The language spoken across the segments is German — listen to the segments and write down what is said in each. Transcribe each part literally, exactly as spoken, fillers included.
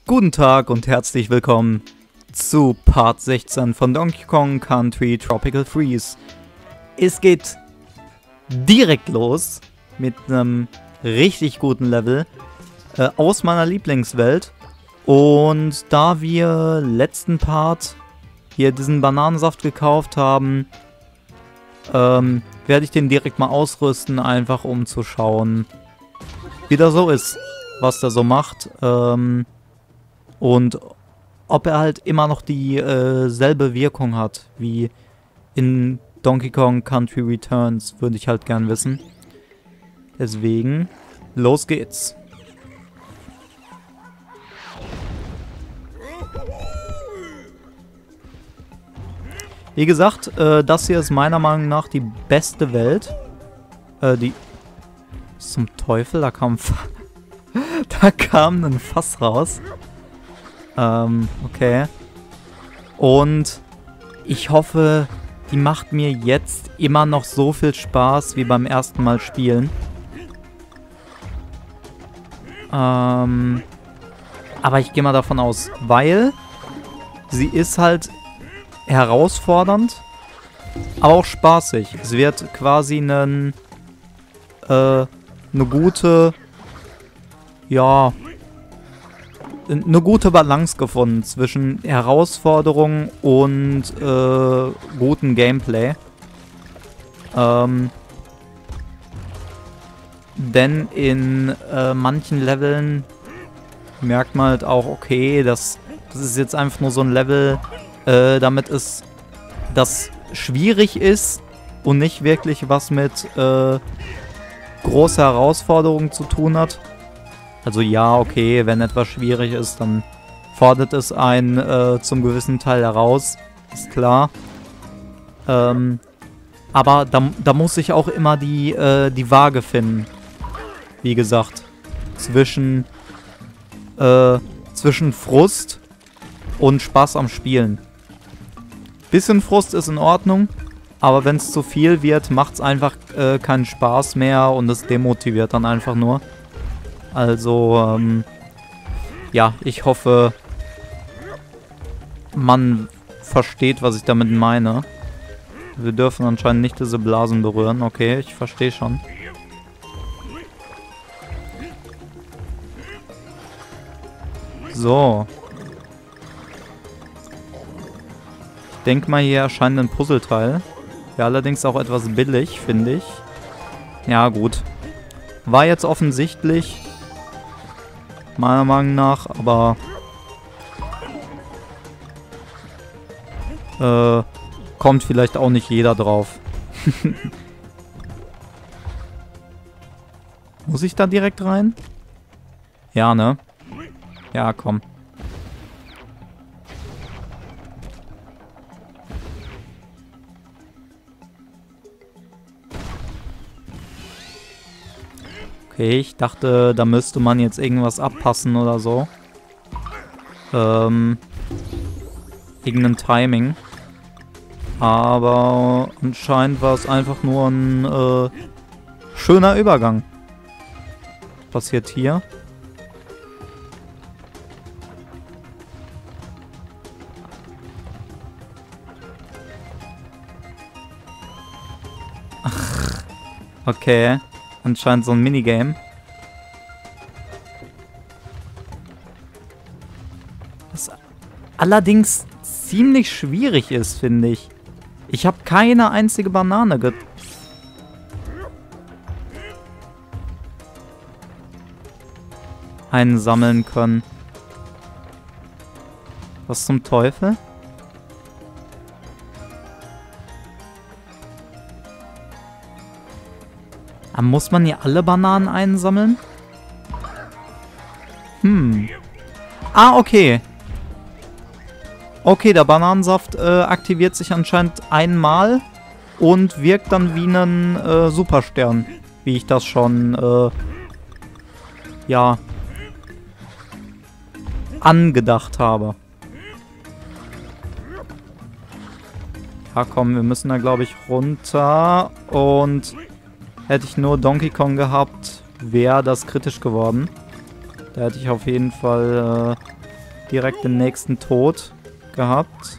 Guten Tag und herzlich willkommen zu Part sechzehn von Donkey Kong Country Tropical Freeze. Es geht direkt los mit einem richtig guten Level äh, aus meiner Lieblingswelt. Und da wir letzten Part hier diesen Bananensaft gekauft haben, ähm, werde ich den direkt mal ausrüsten, einfach um zu schauen, wie das so ist, was der so macht. Ähm, und ob er halt immer noch dieselbe äh, Wirkung hat wie in Donkey Kong Country Returns, würde ich halt gern wissen. Deswegen, los geht's. Wie gesagt, äh, das hier ist meiner Meinung nach die beste Welt. Äh, die... Zum Teufel, da kam... da kam ein Fass raus. Ähm, okay. Und ich hoffe, die macht mir jetzt immer noch so viel Spaß wie beim ersten Mal spielen. Ähm, aber ich gehe mal davon aus, weil sie ist halt herausfordernd, aber auch spaßig. Es wird quasi einen, äh, eine gute, ja, eine gute Balance gefunden zwischen Herausforderung und äh, gutem Gameplay. Ähm, denn in äh, manchen Leveln merkt man halt auch, okay, das, das ist jetzt einfach nur so ein Level, äh, damit es das schwierig ist und nicht wirklich was mit äh, großer Herausforderung zu tun hat. Also ja, okay, wenn etwas schwierig ist, dann fordert es einen äh, zum gewissen Teil heraus, ist klar. Ähm, aber da, da muss ich auch immer die, äh, die Waage finden. Wie gesagt, zwischen, äh, zwischen Frust und Spaß am Spielen. Bisschen Frust ist in Ordnung, aber wenn es zu viel wird, macht es einfach äh, keinen Spaß mehr und es demotiviert dann einfach nur. Also, ähm, ja, ich hoffe, man versteht, was ich damit meine. Wir dürfen anscheinend nicht diese Blasen berühren. Okay, ich verstehe schon. So. Ich denke mal, hier erscheint ein Puzzleteil. Ja, allerdings auch etwas billig, finde ich. Ja, gut. War jetzt offensichtlich, meiner Meinung nach, aber äh, kommt vielleicht auch nicht jeder drauf. Muss ich da direkt rein? Ja, ne? Ja, komm. Okay, ich dachte, da müsste man jetzt irgendwas abpassen oder so. Ähm, irgendein Timing. Aber anscheinend war es einfach nur ein äh, schöner Übergang. Was passiert hier? Ach, okay. Anscheinend so ein Minigame. Was allerdings ziemlich schwierig ist, finde ich. Ich habe keine einzige Banane ge... einsammeln können. Was zum Teufel? Muss man hier alle Bananen einsammeln? Hm. Ah, okay. Okay, der Bananensaft äh, aktiviert sich anscheinend einmal und wirkt dann wie ein äh, Superstern. Wie ich das schon, äh, ja, angedacht habe. Ja, komm, wir müssen da, glaube ich, runter und... Hätte ich nur Donkey Kong gehabt, wäre das kritisch geworden. Da hätte ich auf jeden Fall direkt den nächsten Tod gehabt.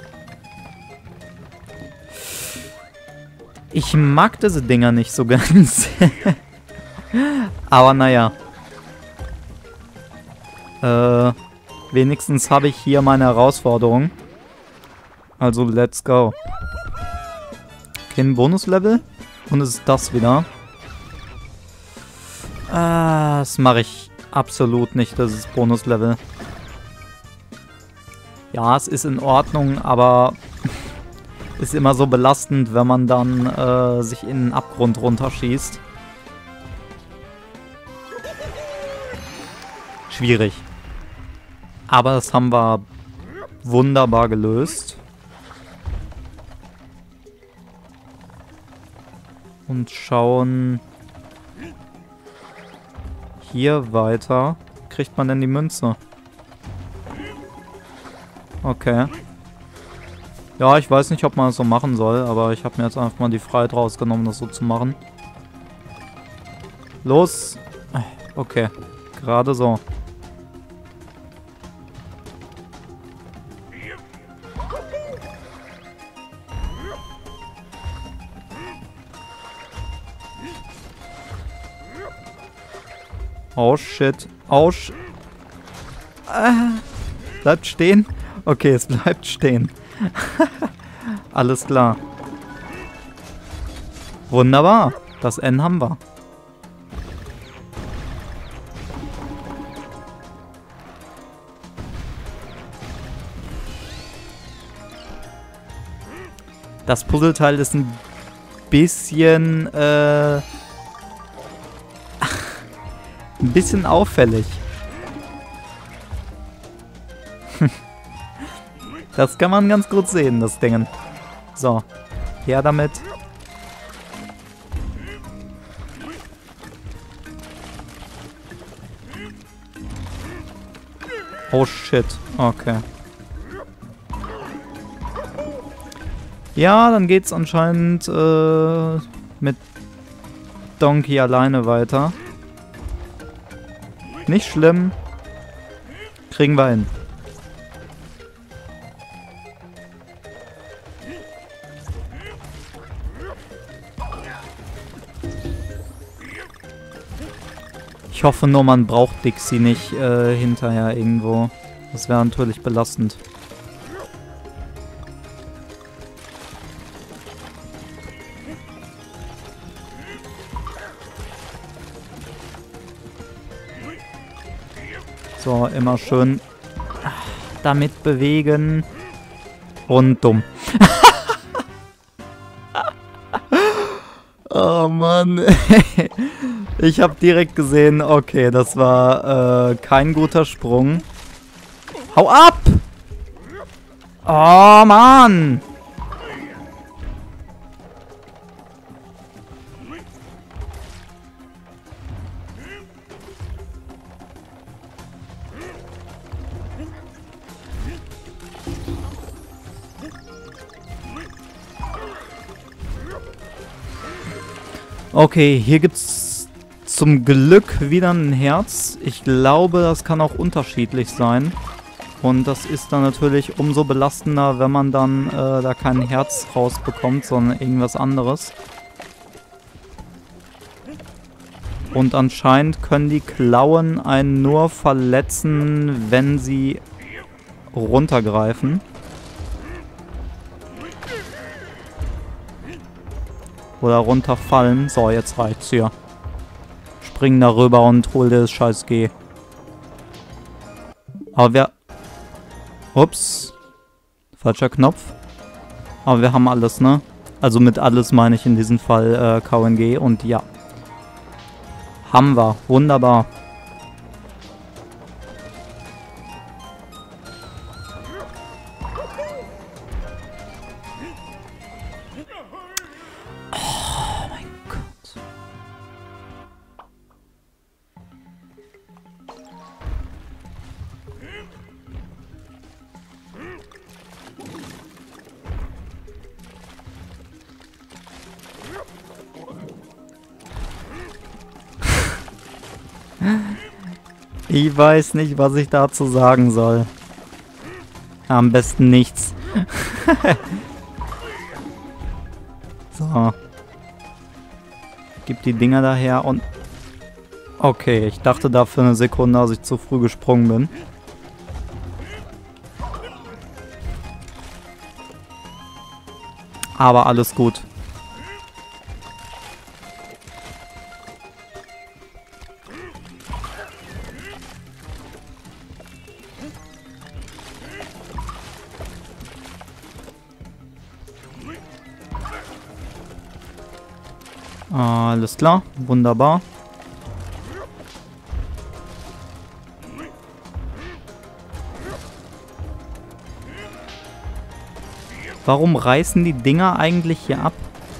Ich mag diese Dinger nicht so ganz. Aber naja. Äh, wenigstens habe ich hier meine Herausforderung. Also let's go. Okay, ein Bonuslevel. Und es ist das wieder. Ah, das mache ich absolut nicht, das ist Bonuslevel. Ja, es ist in Ordnung, aber ist immer so belastend, wenn man dann äh, sich in den Abgrund runterschießt. Schwierig. Aber das haben wir wunderbar gelöst. Und schauen hier weiter. Kriegt man denn die Münze? Okay. Ja, ich weiß nicht, ob man das so machen soll, aber ich habe mir jetzt einfach mal die Freiheit rausgenommen, das so zu machen. Los! Okay, gerade so. Oh shit. Oh sh... Ah, bleibt stehen? Okay, es bleibt stehen. Alles klar. Wunderbar. Das N haben wir. Das Puzzleteil ist ein bisschen, äh... ein bisschen auffällig. Das kann man ganz gut sehen, das Ding. So, her damit. Oh shit, okay. Ja, dann geht's anscheinend äh, mit Donkey alleine weiter. Nicht schlimm. Kriegen wir hin. Ich hoffe nur, man braucht Dixie nicht äh, hinterher irgendwo. Das wäre natürlich belastend. So, immer schön damit bewegen. Und dumm. Oh Mann. Ich habe direkt gesehen, okay, das war äh, kein guter Sprung. Hau ab! Oh Mann! Okay, hier gibt's zum Glück wieder ein Herz. Ich glaube, das kann auch unterschiedlich sein. Und das ist dann natürlich umso belastender, wenn man dann äh, da kein Herz rausbekommt, sondern irgendwas anderes. Und anscheinend können die Klauen einen nur verletzen, wenn sie runtergreifen. Oder runterfallen. So, jetzt reicht's hier. Spring darüber und hol dir das scheiß G. Aber wir... Ups. Falscher Knopf. Aber wir haben alles, ne? Also mit alles meine ich in diesem Fall äh, K N G. Und ja. Haben wir. Wunderbar. Ich weiß nicht, was ich dazu sagen soll. Am besten nichts. So. Gib die Dinger daher und... Okay, ich dachte da für eine Sekunde, dass ich zu früh gesprungen bin. Aber alles gut. Alles klar, wunderbar. Warum reißen die Dinger eigentlich hier ab?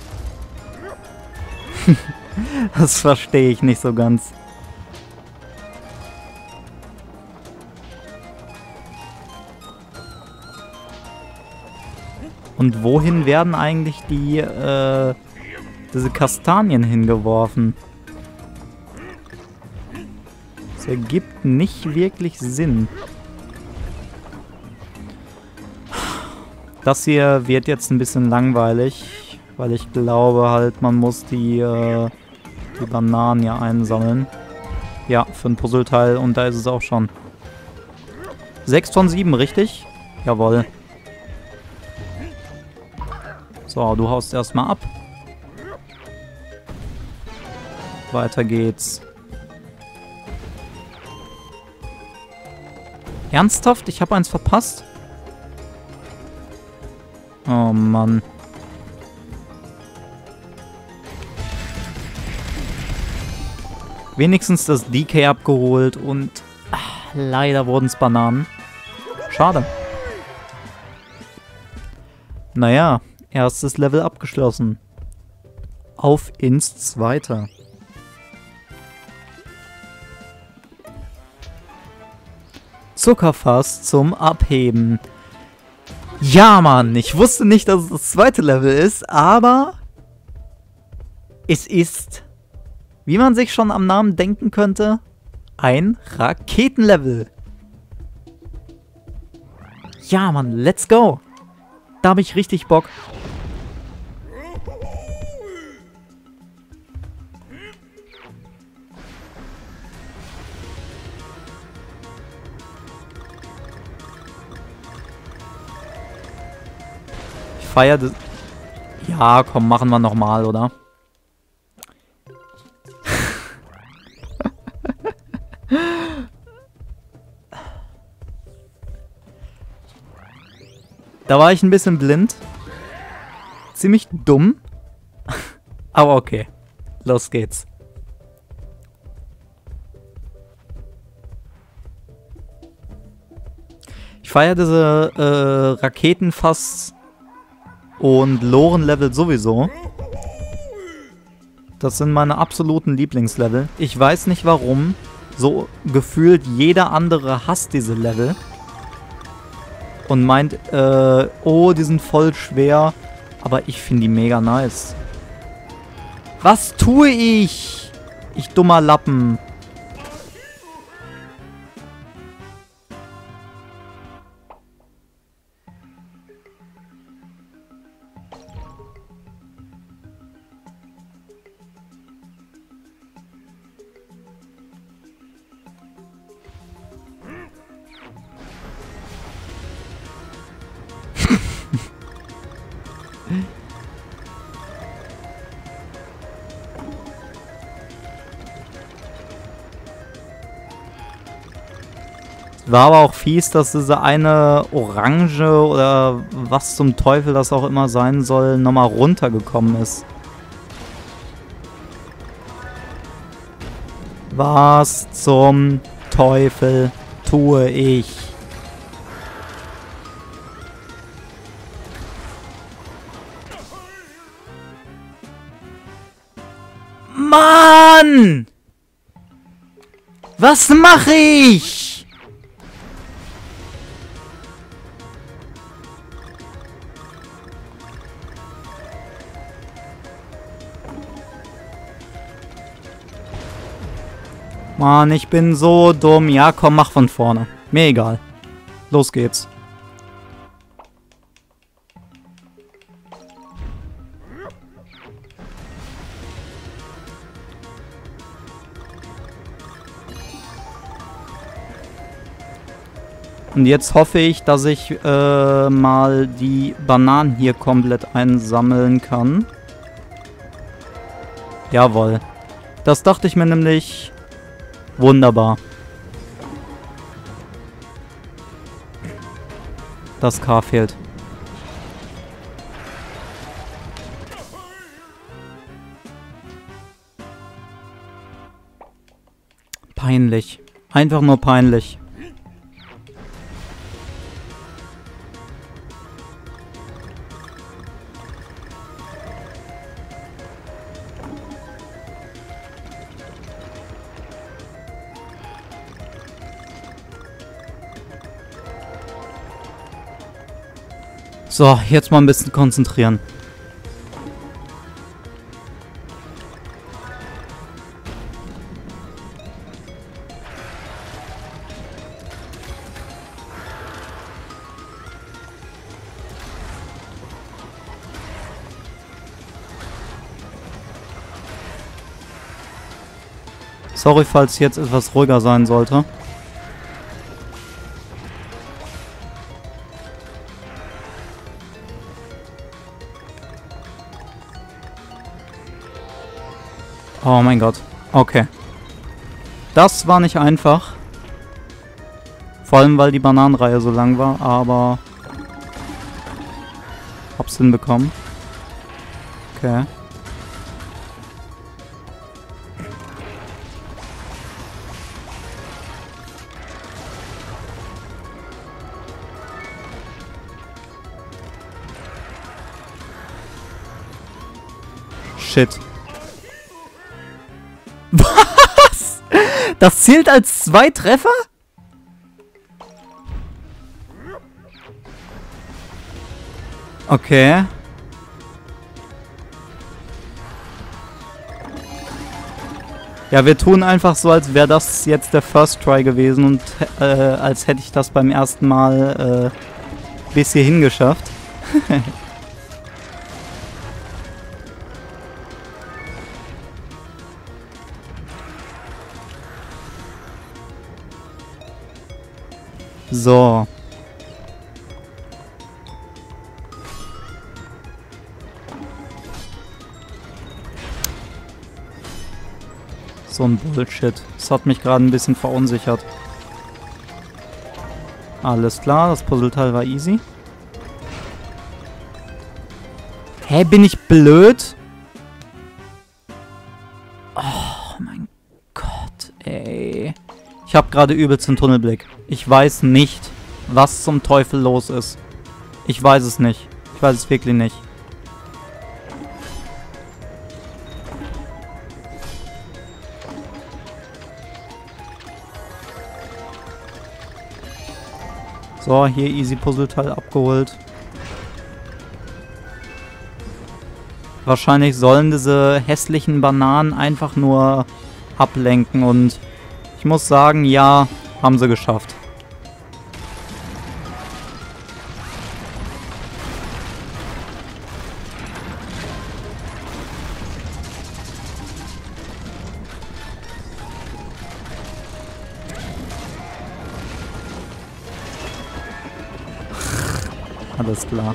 Das verstehe ich nicht so ganz. Und wohin werden eigentlich die, äh, diese Kastanien hingeworfen? Das ergibt nicht wirklich Sinn. Das hier wird jetzt ein bisschen langweilig, weil ich glaube halt, man muss die, äh, die Bananen hier einsammeln. Ja, für ein Puzzleteil und da ist es auch schon. sechs von sieben, richtig? Jawohl. So, du haust erstmal ab. Weiter geht's. Ernsthaft? Ich habe eins verpasst? Oh Mann. Wenigstens das D K abgeholt und ach, leider wurden es Bananen. Schade. Naja, erstes Level abgeschlossen. Auf ins zweite. Zuckerfass zum Abheben. Ja, Mann, ich wusste nicht, dass es das zweite Level ist, aber es ist, wie man sich schon am Namen denken könnte, ein Raketenlevel. Ja, Mann, let's go. Da habe ich richtig Bock. Feier das. Ja, komm, machen wir nochmal, oder? Da war ich ein bisschen blind. Ziemlich dumm. Aber okay. Los geht's. Ich feiere diese äh, Raketenfass und Loren-Level sowieso. Das sind meine absoluten Lieblingslevel. Ich weiß nicht warum. So gefühlt jeder andere hasst diese Level. Und meint, äh, oh, die sind voll schwer. Aber ich finde die mega nice. Was tue ich? Ich dummer Lappen. War aber auch fies, dass diese eine Orange oder was zum Teufel das auch immer sein soll, nochmal runtergekommen ist. Was zum Teufel tue ich? Mann! Was mache ich? Mann, ich bin so dumm. Ja, komm, mach von vorne. Mir egal. Los geht's. Und jetzt hoffe ich, dass ich äh, mal die Bananen hier komplett einsammeln kann. Jawohl. Das dachte ich mir nämlich. Wunderbar. Das K fehlt. Peinlich. Einfach nur peinlich. So, jetzt mal ein bisschen konzentrieren. Sorry, falls jetzt etwas ruhiger sein sollte. Oh mein Gott. Okay. Das war nicht einfach. Vor allem, weil die Bananenreihe so lang war, aber hab's hinbekommen. Okay. Shit. Was? Das zählt als zwei Treffer? Okay. Ja, wir tun einfach so, als wäre das jetzt der First Try gewesen und äh, als hätte ich das beim ersten Mal äh, bis hierhin geschafft. So. So ein Bullshit. Das hat mich gerade ein bisschen verunsichert. Alles klar, das Puzzleteil war easy. Hä, bin ich blöd? Oh mein Gott, ey. Ich habe gerade übelst einen Tunnelblick. Ich weiß nicht, was zum Teufel los ist. Ich weiß es nicht. Ich weiß es wirklich nicht. So, hier easy Puzzleteil abgeholt. Wahrscheinlich sollen diese hässlichen Bananen einfach nur ablenken und ich muss sagen, ja, haben sie geschafft. Alles klar.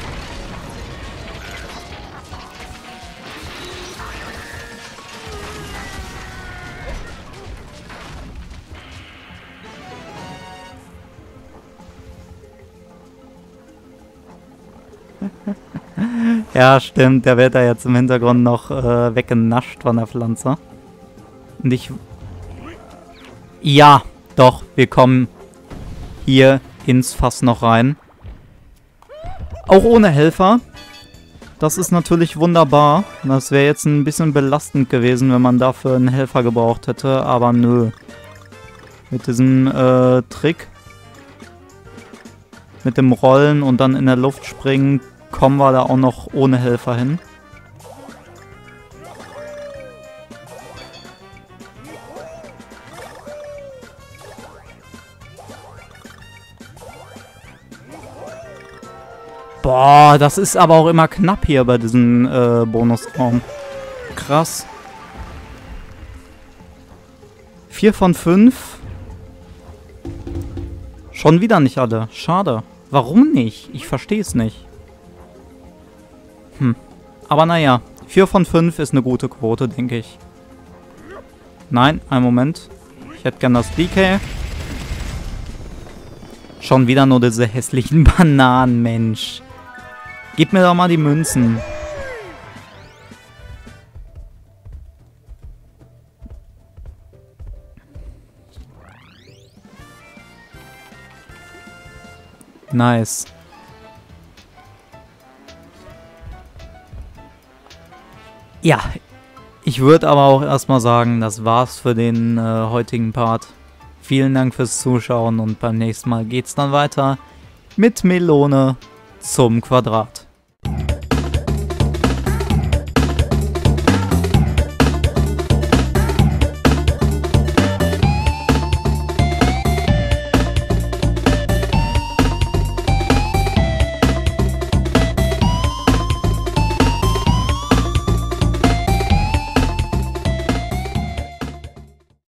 Ja, stimmt. Der wird da jetzt im Hintergrund noch äh, weggenascht von der Pflanze. Und ich... Ja, doch. Wir kommen hier ins Fass noch rein. Auch ohne Helfer. Das ist natürlich wunderbar. Das wäre jetzt ein bisschen belastend gewesen, wenn man dafür einen Helfer gebraucht hätte. Aber nö. Mit diesem äh, Trick. Mit dem Rollen und dann in der Luft springen, kommen wir da auch noch ohne Helfer hin. Boah, das ist aber auch immer knapp hier bei diesem äh, Bonusraum. Krass. Vier von fünf. Schon wieder nicht alle. Schade. Warum nicht? Ich verstehe es nicht. Hm. Aber naja, vier von fünf ist eine gute Quote, denke ich. Nein, einen Moment. Ich hätte gern das D K. Schon wieder nur diese hässlichen Bananen, Mensch. Gib mir doch mal die Münzen. Nice. Ja, ich würde aber auch erstmal sagen, das war's für den äh, heutigen Part. Vielen Dank fürs Zuschauen und beim nächsten Mal geht's dann weiter mit Melone zum Quadrat.